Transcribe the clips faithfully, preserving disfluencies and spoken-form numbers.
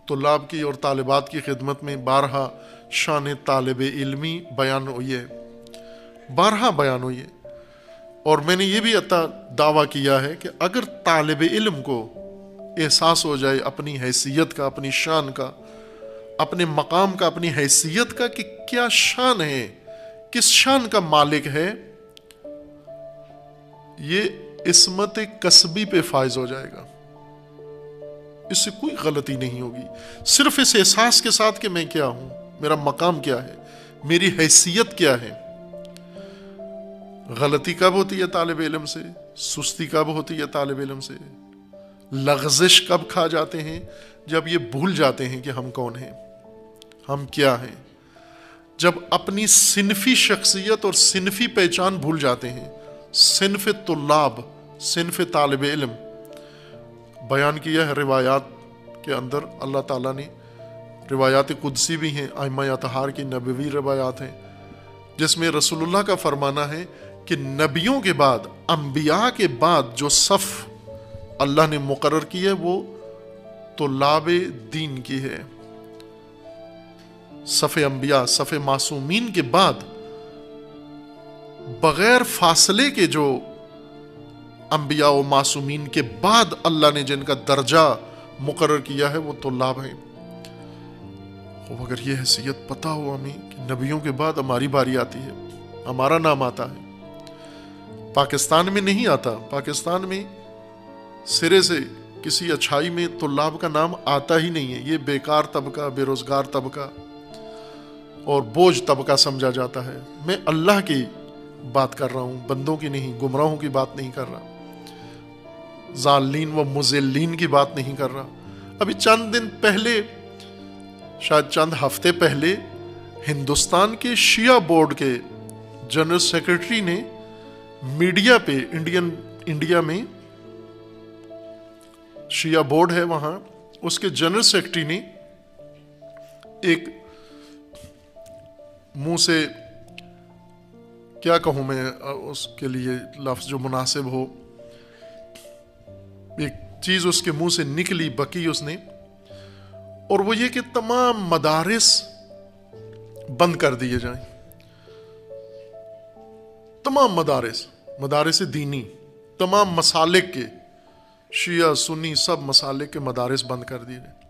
طلاب کی اور طالبات کی خدمت میں بارہا شان طالب علمی بیان ہوئی ہے، بارہا بیان ہوئی ہے، اور میں نے یہ بھی عطا دعویٰ کیا ہے کہ اگر طالب علم کو احساس ہو جائے اپنی حیثیت کا، اپنی شان کا، اپنے مقام کا، اپنی حیثیت کا کہ کیا شان ہے، کس شان کا مالک ہے، یہ عصمت کسبی پہ فائز ہو جائے گا، اس سے کوئی غلطی نہیں ہوگی، صرف اس احساس کے ساتھ کہ میں کیا ہوں، میرا مقام کیا ہے، میری حیثیت کیا ہے۔ غلطی کب ہوتی ہے طالب علم سے؟ سستی کب ہوتی ہے طالب علم سے؟ لغزش کب کھا جاتے ہیں؟ جب یہ بھول جاتے ہیں کہ ہم کون ہیں، ہم کیا ہیں، جب اپنی صنفی شخصیت اور صنفی پہچان بھول جاتے ہیں۔ صنف طلاب، صنف طالب علم بیان کیا ہے روایات کے اندر، اللہ تعالیٰ نے، روایات قدسی بھی ہیں، ائمہ اطہار کی نبوی روایات ہیں، جس میں رسول اللہ کا فرمانا ہے کہ نبیوں کے بعد، انبیاء کے بعد جو صف اللہ نے مقرر کی ہے وہ طلاب دین کی ہے۔ صف انبیاء، صف معصومین کے بعد بغیر فاصلے کے جو انبیاء و معصومین کے بعد اللہ نے جن کا درجہ مقرر کیا ہے وہ طلاب ہیں۔ اور اگر یہ حیثیت پتہ ہو ہمیں کہ نبیوں کے بعد ہماری باری آتی ہے، ہمارا نام آتا ہے، پاکستان میں نہیں آتا، پاکستان میں سرے سے کسی اچھائی میں طلاب کا نام آتا ہی نہیں ہے، یہ بیکار طبقہ، بے روزگار طبقہ اور بوجھ طبقہ سمجھا جاتا ہے۔ میں اللہ کی بات کر رہا ہوں، بندوں کی نہیں، گمراہوں کی بات نہیں کر رہا، ضالین و مضلین کی بات نہیں کر رہا۔ ابھی چند دن پہلے، شاید چند ہفتے پہلے، ہندوستان کے شیعہ بورڈ کے جنرل سیکرٹری نے میڈیا پہ، انڈین انڈیا میں شیعہ بورڈ ہے وہاں، اس کے جنرل سیکرٹری نے ایک منہ سے، کیا کہوں میں اس کے لیے لفظ جو مناسب ہو، ایک چیز اس کے منہ سے نکلی، بکی اس نے، اور وہ یہ کہ تمام مدارس بند کر دیے جائیں، تمام مدارس، مدارس دینی، تمام مسالک کے، شیعہ سنی سب مسالک کے مدارس بند کر دیے جائیں۔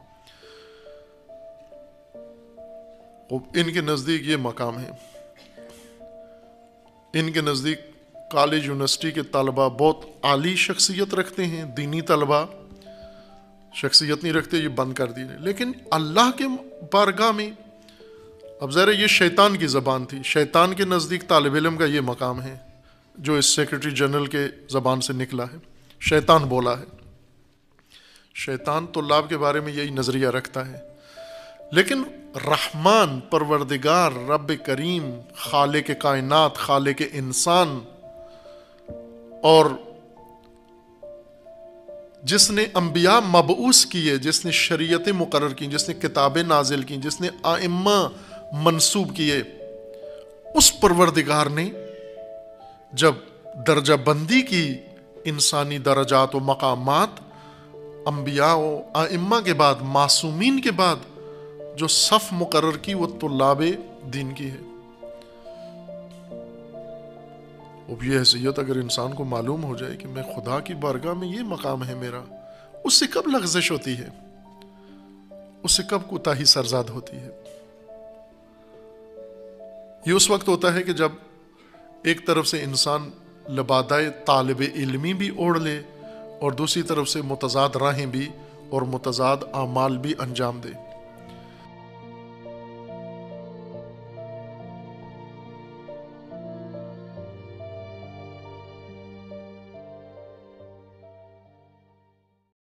ان کے نزدیک یہ مقام ہے، ان کے نزدیک کالج یونیورسٹی کے طلبہ بہت عالی شخصیت رکھتے ہیں، دینی طلبہ شخصیت نہیں رکھتے، یہ بند کر دیے۔ لیکن اللہ کے بارگاہ میں، اب ظاہر یہ شیطان کی زبان تھی، شیطان کے نزدیک طالب علم کا یہ مقام ہے جو اس سیکرٹری جنرل کے زبان سے نکلا ہے، شیطان بولا ہے۔ شیطان طلاب کے بارے میں یہی نظریہ رکھتا ہے، لیکن رحمان، پروردگار، رب کریم، خالق کائنات، خالق انسان، اور جس نے انبیاء مبعوث کیے، جس نے شریعتیں مقرر کی، جس نے کتابیں نازل کی، جس نے ائمہ منصوب کیے، اس پروردگار نے جب درجہ بندی کی انسانی درجات و مقامات، انبیاء و ائمہ کے بعد، معصومین کے بعد جو صف مقرر کی وہ طلاب دین کی ہے۔ اب یہ حیثیت اگر انسان کو معلوم ہو جائے کہ میں خدا کی بارگاہ میں یہ مقام ہے میرا، اس سے کب لغزش ہوتی ہے، اس سے کب کوتاہی سرزاد ہوتی ہے؟ یہ اس وقت ہوتا ہے کہ جب ایک طرف سے انسان لبادۂ طالب علمی بھی اوڑھ لے اور دوسری طرف سے متضاد راہیں بھی اور متضاد اعمال بھی انجام دے۔